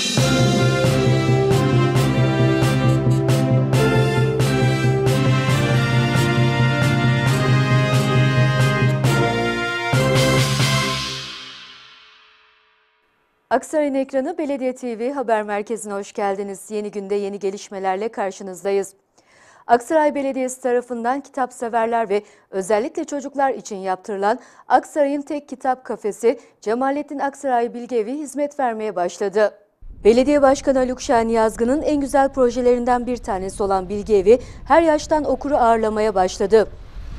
Aksaray'ın ekranı Belediye TV Haber Merkezi'ne hoş geldiniz. Yeni günde yeni gelişmelerle karşınızdayız. Aksaray Belediyesi tarafından kitapseverler ve özellikle çocuklar için yaptırılan Aksaray'ın tek kitap kafesi Cemalettin Aksaray Bilgeevi hizmet vermeye başladı. Belediye Başkanı Haluk Şahin Yazgın'ın en güzel projelerinden bir tanesi olan Bilgeevi her yaştan okuru ağırlamaya başladı.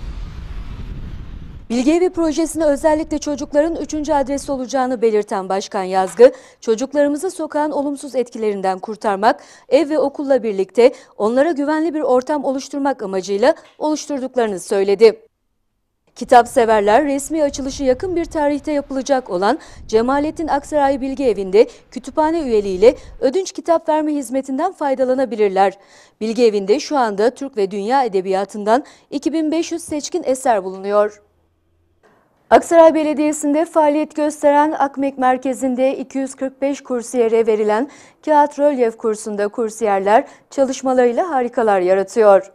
Bilgeevi projesine özellikle çocukların 3. adresi olacağını belirten Başkan Yazgı, çocuklarımızı sokağın olumsuz etkilerinden kurtarmak, ev ve okulla birlikte onlara güvenli bir ortam oluşturmak amacıyla oluşturduklarını söyledi. Kitapseverler resmi açılışı yakın bir tarihte yapılacak olan Cemalettin Aksaray Bilgeevi'nde kütüphane üyeliğiyle ödünç kitap verme hizmetinden faydalanabilirler. Bilgeevi'nde şu anda Türk ve Dünya Edebiyatı'ndan 2500 seçkin eser bulunuyor. Aksaray Belediyesi'nde faaliyet gösteren Akmek Merkezi'nde 245 kursiyere verilen kağıt rölyef kursunda kursiyerler çalışmalarıyla harikalar yaratıyor.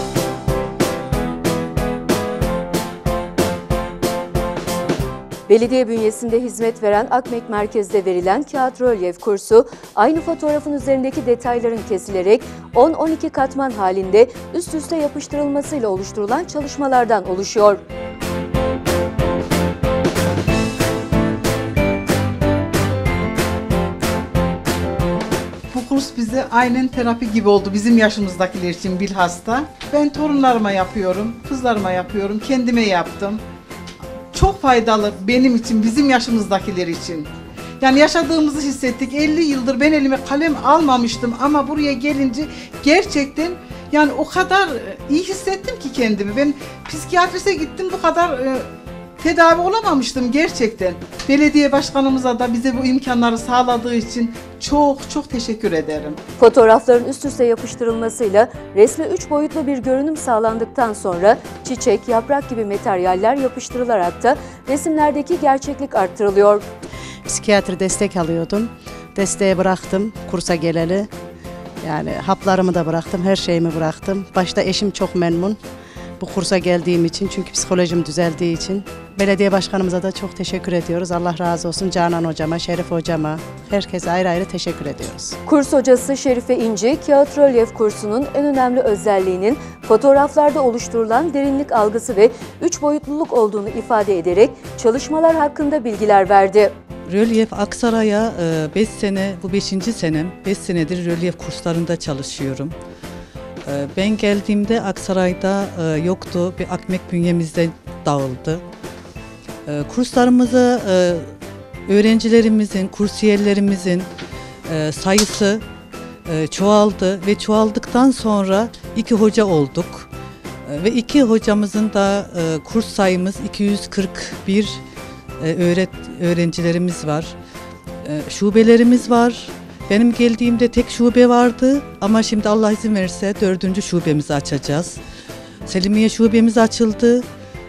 Belediye bünyesinde hizmet veren Akmek Merkez'de verilen kağıt rölyef kursu, aynı fotoğrafın üzerindeki detayların kesilerek 10-12 katman halinde üst üste yapıştırılmasıyla oluşturulan çalışmalardan oluşuyor. Bu kurs bize aynen terapi gibi oldu bizim yaşımızdakiler için bilhassa. Ben torunlarıma yapıyorum, kızlarıma yapıyorum, kendime yaptım. Çok faydalı benim için, bizim yaşımızdakiler için. Yani yaşadığımızı hissettik. 50 yıldır ben elime kalem almamıştım ama buraya gelince gerçekten yani o kadar iyi hissettim ki kendimi. Ben psikiyatrise gittim, bu kadar tedavi olamamıştım gerçekten. Belediye başkanımıza da bize bu imkanları sağladığı için çok teşekkür ederim. Fotoğrafların üst üste yapıştırılmasıyla resme 3 boyutlu bir görünüm sağlandıktan sonra çiçek, yaprak gibi materyaller yapıştırılarak da resimlerdeki gerçeklik arttırılıyor. Psikiyatri destek alıyordum. Desteği bıraktım kursa geleli. Yani haplarımı da bıraktım, her şeyimi bıraktım. Başta eşim çok memnun bu kursa geldiğim için, çünkü psikolojim düzeldiği için. Belediye başkanımıza da çok teşekkür ediyoruz. Allah razı olsun. Canan hocama, Şerif hocama, herkese ayrı ayrı teşekkür ediyoruz. Kurs hocası Şerife İnci, kağıt rölyef kursunun en önemli özelliğinin fotoğraflarda oluşturulan derinlik algısı ve 3 boyutluluk olduğunu ifade ederek çalışmalar hakkında bilgiler verdi. Rölyef Aksaray'a 5 sene, bu 5. senem, 5 senedir rölyef kurslarında çalışıyorum. Ben geldiğimde Aksaray'da yoktu, bir Akmek bünyemizde dağıldı. Kurslarımıza öğrencilerimizin, kursiyerlerimizin sayısı çoğaldı ve çoğaldıktan sonra 2 hoca olduk. Ve 2 hocamızın da kurs sayımız 241 öğrencilerimiz var. Şubelerimiz var. Benim geldiğimde tek şube vardı ama şimdi Allah izin verirse 4. şubemizi açacağız. Selimiye şubemiz açıldı.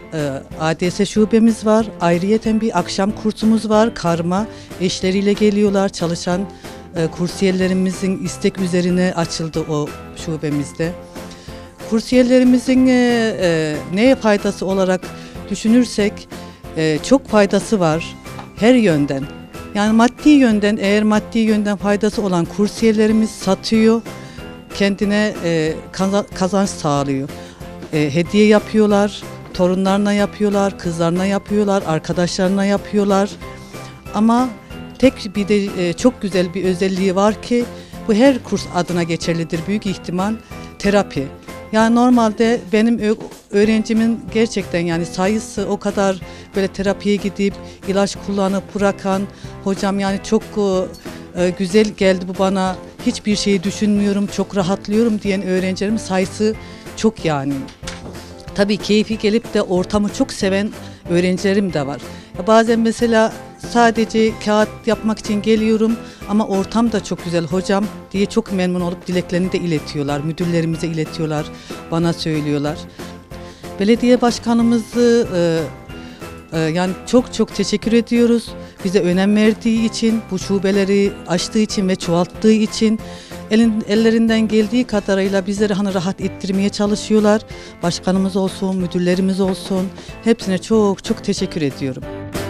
ADS şubemiz var. Ayrıyeten bir akşam kursumuz var. Karma eşleriyle geliyorlar. Çalışan kursiyerlerimizin istek üzerine açıldı o şubemizde. Kursiyerlerimizin neye faydası olarak düşünürsek çok faydası var her yönden. Yani maddi yönden, eğer maddi yönden faydası olan kursiyerlerimiz satıyor, kendine kazanç sağlıyor. Hediye yapıyorlar, torunlarına yapıyorlar, kızlarına yapıyorlar, arkadaşlarına yapıyorlar. Ama tek bir de çok güzel bir özelliği var ki bu her kurs adına geçerlidir büyük ihtimal, terapi. Yani normalde benim öğrencimin gerçekten yani sayısı o kadar böyle terapiye gidip ilaç kullanıp bırakan, hocam yani çok güzel geldi bu bana, hiçbir şeyi düşünmüyorum, çok rahatlıyorum diyen öğrencilerim sayısı çok yani. Tabii keyfi gelip de ortamı çok seven öğrencilerim de var. Bazen mesela sadece kağıt yapmak için geliyorum ama ortam da çok güzel hocam diye çok memnun olup dileklerini de iletiyorlar. Müdürlerimize iletiyorlar, bana söylüyorlar. Belediye başkanımızı Yani çok çok teşekkür ediyoruz. Bize önem verdiği için, bu şubeleri açtığı için ve çoğalttığı için ellerinden geldiği kadarıyla bizleri hani rahat ettirmeye çalışıyorlar. Başkanımız olsun, müdürlerimiz olsun, hepsine çok çok teşekkür ediyorum.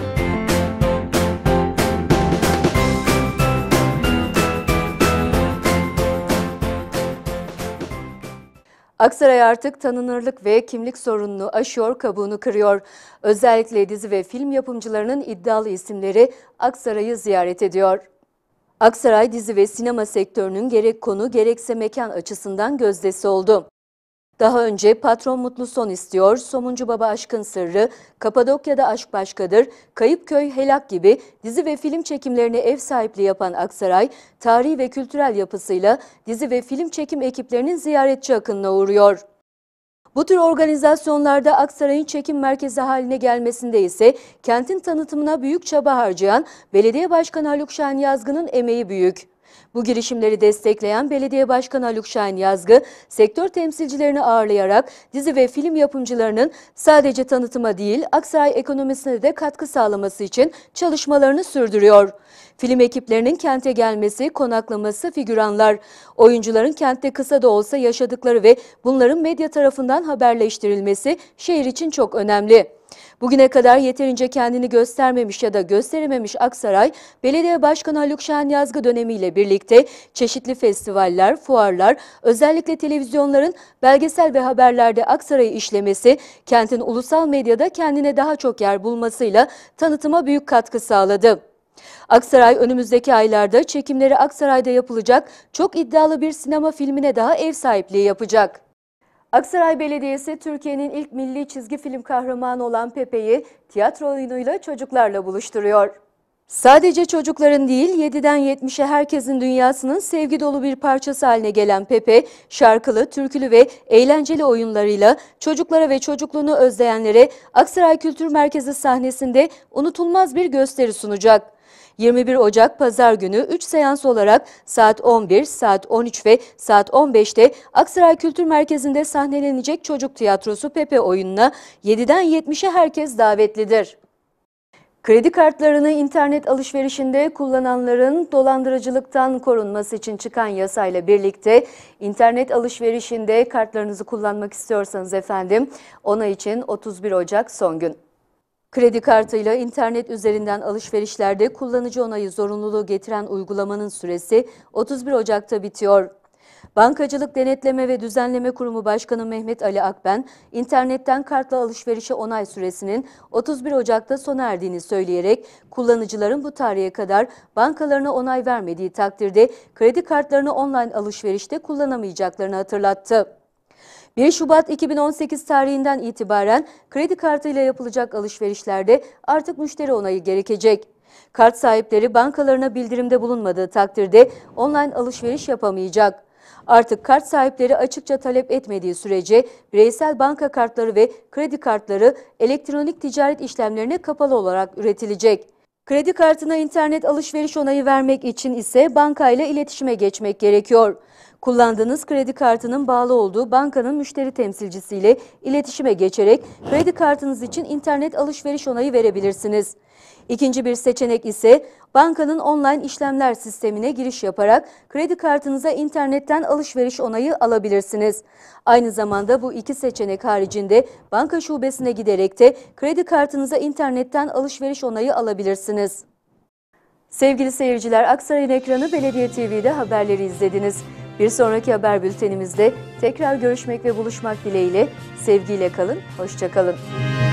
Aksaray artık tanınırlık ve kimlik sorununu aşıyor, kabuğunu kırıyor. Özellikle dizi ve film yapımcılarının iddialı isimleri Aksaray'ı ziyaret ediyor. Aksaray dizi ve sinema sektörünün gerek konu gerekse mekan açısından gözdesi oldu. Daha önce Patron Mutlu Son İstiyor, Somuncu Baba Aşkın Sırrı, Kapadokya'da Aşk Başkadır, Kayıpköy Helak gibi dizi ve film çekimlerine ev sahipliği yapan Aksaray, tarihi ve kültürel yapısıyla dizi ve film çekim ekiplerinin ziyaretçi akınına uğruyor. Bu tür organizasyonlarda Aksaray'ın çekim merkezi haline gelmesinde ise kentin tanıtımına büyük çaba harcayan Belediye Başkanı Haluk Şahin Yazgı'nın emeği büyük. Bu girişimleri destekleyen Belediye Başkanı Haluk Şahin Yazgı, sektör temsilcilerini ağırlayarak dizi ve film yapımcılarının sadece tanıtıma değil, Aksaray ekonomisine de katkı sağlaması için çalışmalarını sürdürüyor. Film ekiplerinin kente gelmesi, konaklaması, figüranlar, oyuncuların kentte kısa da olsa yaşadıkları ve bunların medya tarafından haberleştirilmesi şehir için çok önemli. Bugüne kadar yeterince kendini göstermemiş ya da gösterememiş Aksaray, Belediye Başkanı Haluk Şahin Yazgı dönemiyle birlikte çeşitli festivaller, fuarlar, özellikle televizyonların belgesel ve haberlerde Aksaray'ı işlemesi, kentin ulusal medyada kendine daha çok yer bulmasıyla tanıtıma büyük katkı sağladı. Aksaray önümüzdeki aylarda çekimleri Aksaray'da yapılacak çok iddialı bir sinema filmine daha ev sahipliği yapacak. Aksaray Belediyesi, Türkiye'nin ilk milli çizgi film kahramanı olan Pepe'yi tiyatro oyunuyla çocuklarla buluşturuyor. Sadece çocukların değil, 7'den 70'e herkesin dünyasının sevgi dolu bir parçası haline gelen Pepe, şarkılı, türkülü ve eğlenceli oyunlarıyla çocuklara ve çocukluğunu özleyenlere Aksaray Kültür Merkezi sahnesinde unutulmaz bir gösteri sunacak. 21 Ocak Pazar günü 3 seans olarak saat 11, saat 13 ve saat 15'te Aksaray Kültür Merkezi'nde sahnelenecek çocuk tiyatrosu Pepe oyununa 7'den 70'e herkes davetlidir. Kredi kartlarını internet alışverişinde kullananların dolandırıcılıktan korunması için çıkan yasayla birlikte internet alışverişinde kartlarınızı kullanmak istiyorsanız efendim, onay için 31 Ocak son gün. Kredi kartıyla internet üzerinden alışverişlerde kullanıcı onayı zorunluluğu getiren uygulamanın süresi 31 Ocak'ta bitiyor. Bankacılık Denetleme ve Düzenleme Kurumu Başkanı Mehmet Ali Akben, internetten kartla alışverişe onay süresinin 31 Ocak'ta sona erdiğini söyleyerek kullanıcıların bu tarihe kadar bankalarına onay vermediği takdirde kredi kartlarını online alışverişte kullanamayacaklarını hatırlattı. 1 Şubat 2018 tarihinden itibaren kredi kartıyla yapılacak alışverişlerde artık müşteri onayı gerekecek. Kart sahipleri bankalarına bildirimde bulunmadığı takdirde online alışveriş yapamayacak. Artık kart sahipleri açıkça talep etmediği sürece bireysel banka kartları ve kredi kartları elektronik ticaret işlemlerine kapalı olarak üretilecek. Kredi kartına internet alışveriş onayı vermek için ise bankayla iletişime geçmek gerekiyor. Kullandığınız kredi kartının bağlı olduğu bankanın müşteri temsilcisiyle iletişime geçerek kredi kartınız için internet alışveriş onayı verebilirsiniz. İkinci bir seçenek ise bankanın online işlemler sistemine giriş yaparak kredi kartınıza internetten alışveriş onayı alabilirsiniz. Aynı zamanda bu iki seçenek haricinde banka şubesine giderek de kredi kartınıza internetten alışveriş onayı alabilirsiniz. Sevgili seyirciler, Aksaray'ın ekranı Belediye TV'de haberleri izlediniz. Bir sonraki haber bültenimizde tekrar görüşmek ve buluşmak dileğiyle sevgiyle kalın, hoşça kalın.